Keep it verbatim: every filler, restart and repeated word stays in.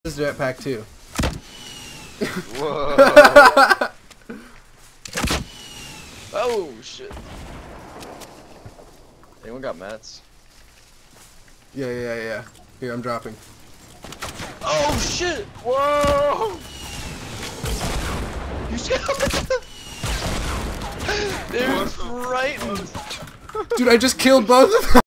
This is jetpack too. Whoa. Oh shit. Anyone got mats? Yeah, yeah, yeah. Here, I'm dropping. Oh shit! Whoa! You scared? They're frightened. Dude, I just killed both of them.